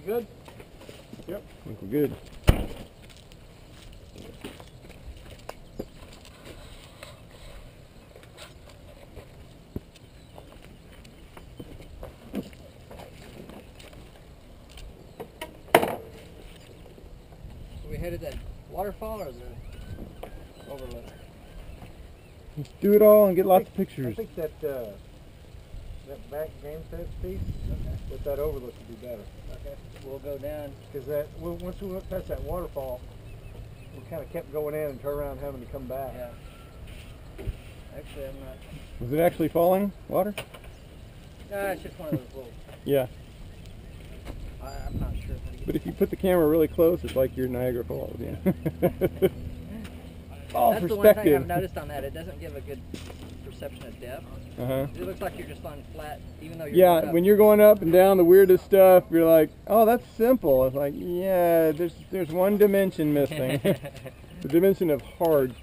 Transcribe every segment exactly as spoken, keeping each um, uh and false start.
You good? Yep. I think we're good. So we headed that waterfall or the overlook? Let's do it all and get lots of I pictures. think that uh, that back game fence piece, Okay. with that overlook would be better. Okay. We'll go down. Because that well, once we went past that waterfall, we kind of kept going in and turn around having to come back. Yeah. Actually, I'm not. Was it actually falling? Water? No, it's just one of those little. Yeah. I, I'm not sure how to get. But if you put the camera really close, it's like you're Niagara Falls. Yeah. All That's the one thing perspective. I've noticed on that. It doesn't give a good perception of depth. Uh-huh. It looks like you're just on flat, even though you're. Yeah, going up. when you're going up and down the weirdest stuff, you're like, oh, that's simple. It's like, yeah, there's there's one dimension missing. The dimension of hard.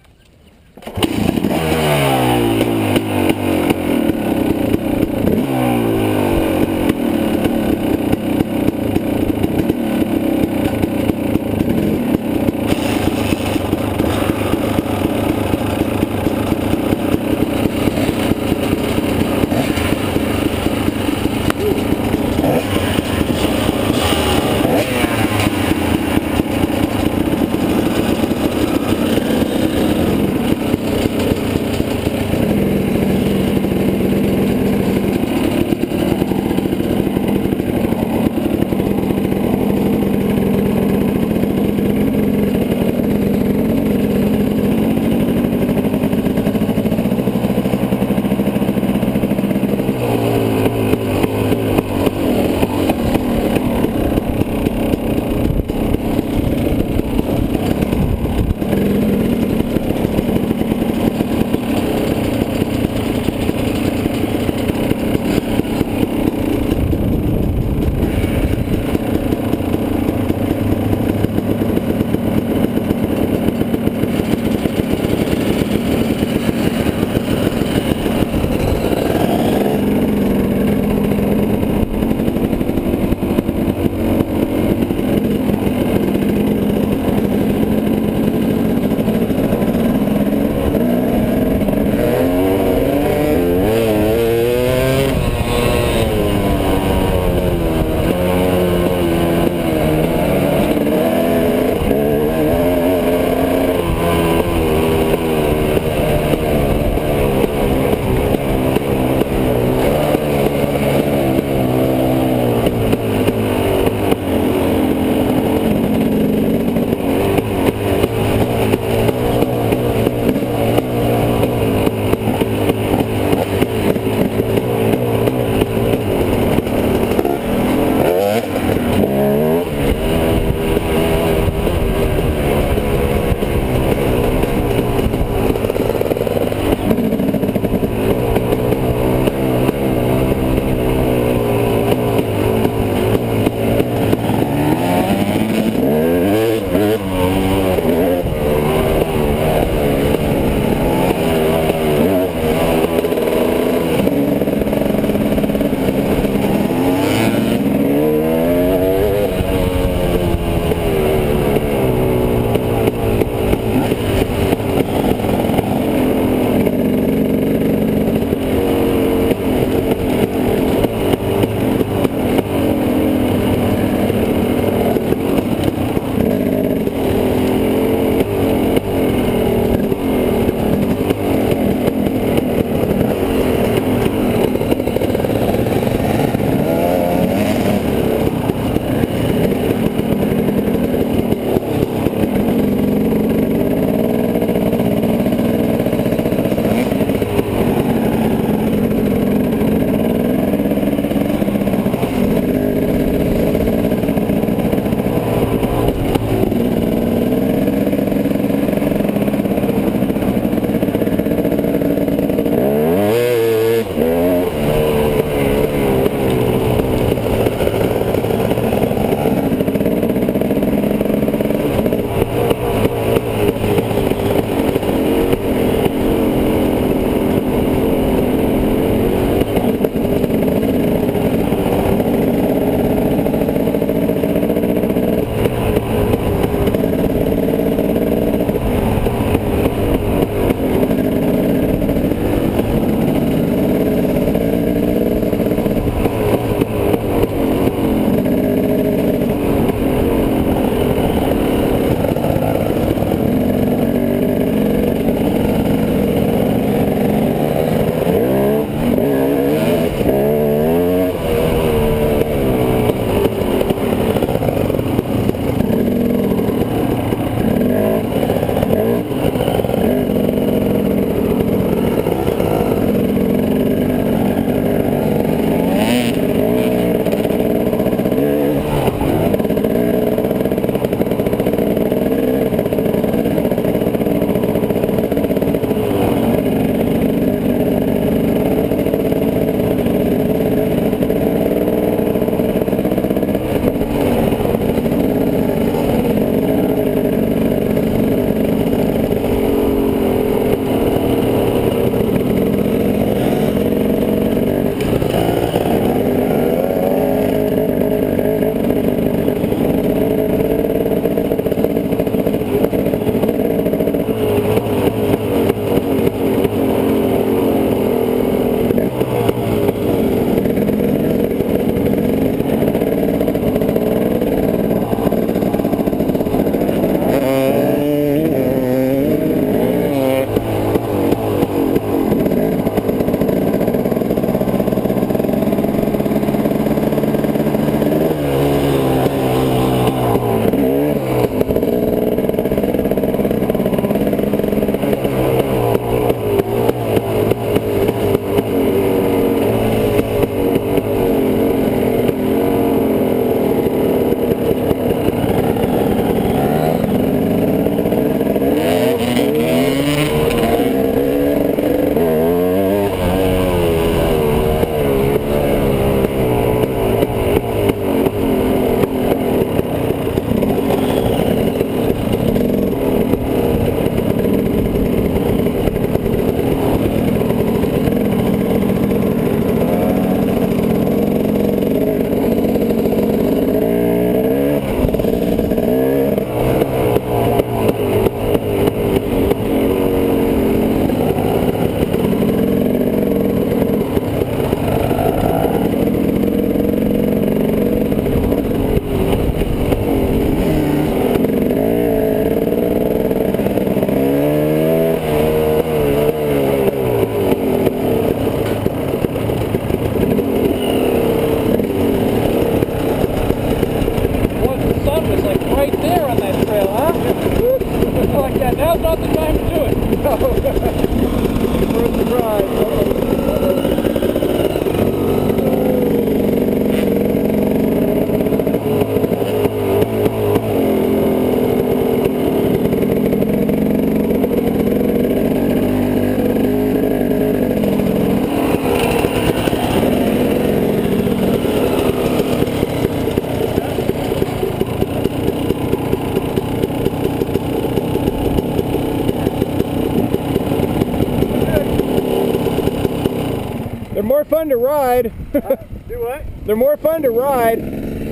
more fun to ride. Uh, do what? They're more fun to ride.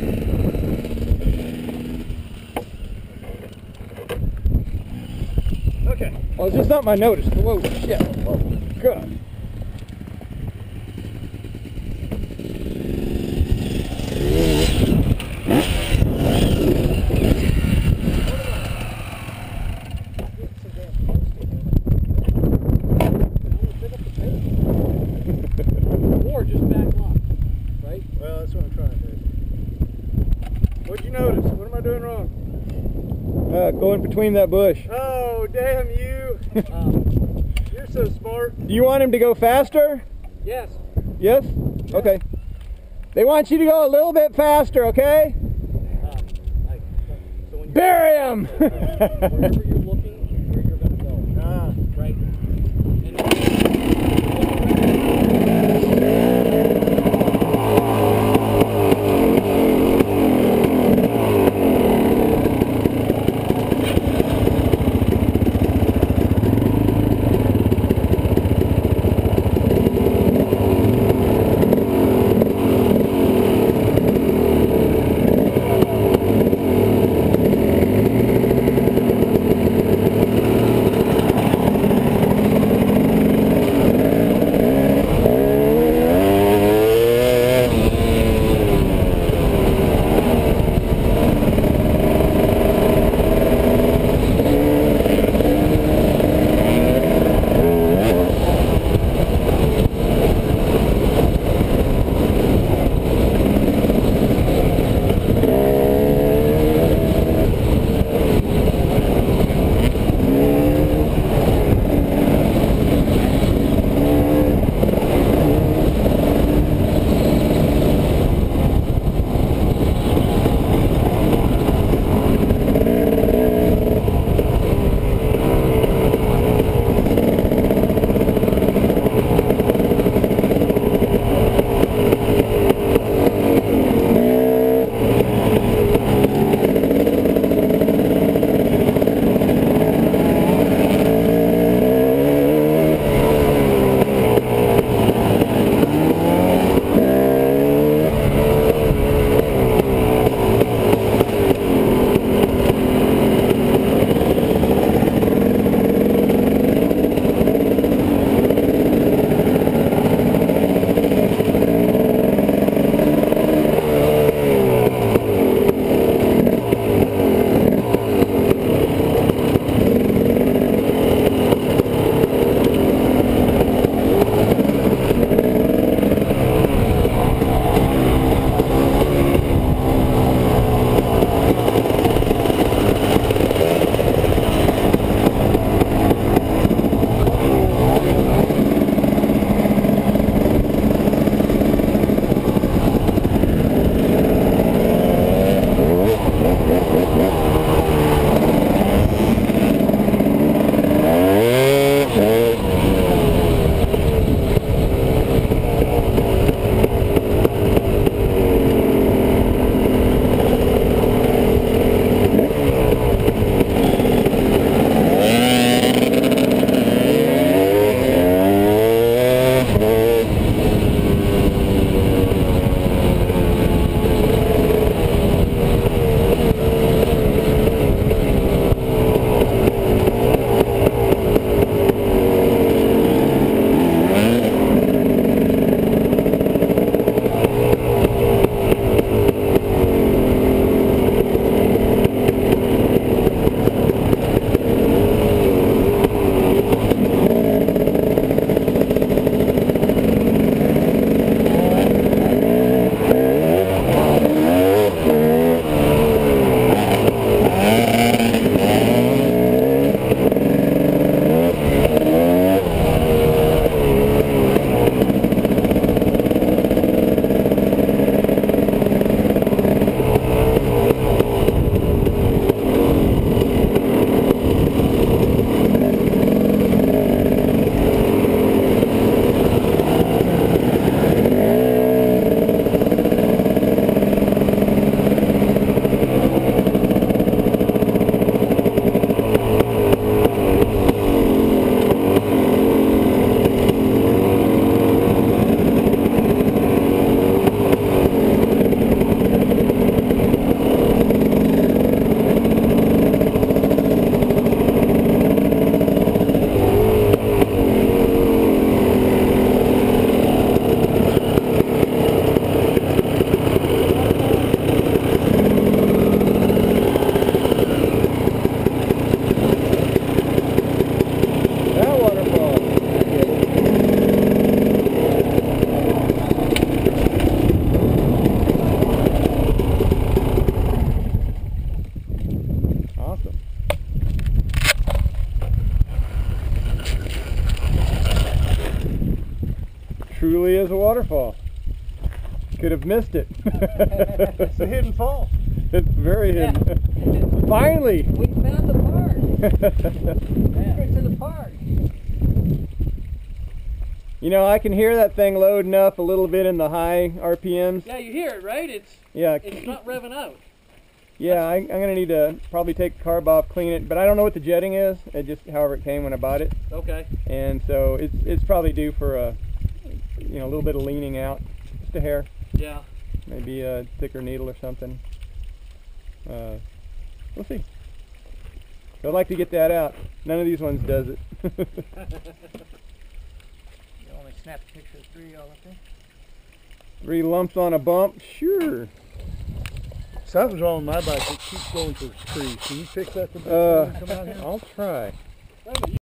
Okay. Well, it's just something I noticed. Whoa, shit. Whoa, God. Or just back lock, right? Well, that's what I'm trying to do. What'd you notice? What am I doing wrong? Uh, going between that bush. Oh, damn you. Um, You're so smart. Do you want him to go faster? yes. Yes? Okay. They want you to go a little bit faster, okay? Um, like, so when you're, Bury him! wherever you're looking, where you're going to go, Ah. right? And waterfall. Could have missed it. It's a hidden fall. It's very hidden. Finally! We found the park. Secret to the park. You know, I can hear that thing loading up a little bit in the high R P Ms. Yeah, you hear it, right? It's Yeah, it's not revving out. yeah. I, I'm gonna need to probably take the carb off, clean it, but I don't know what the jetting is. It just however it came when I bought it, Okay. and so it's it's probably due for a you know a little bit of leaning out, just a hair, Yeah. maybe a thicker needle or something. Uh, we'll see. So I'd like to get that out. None of these ones does it. You only snapped a picture of three all up there. Three lumps on a bump, sure. Something's wrong with my bike. It keeps going to the trees. Can you fix that? Uh, Come out here? I'll try.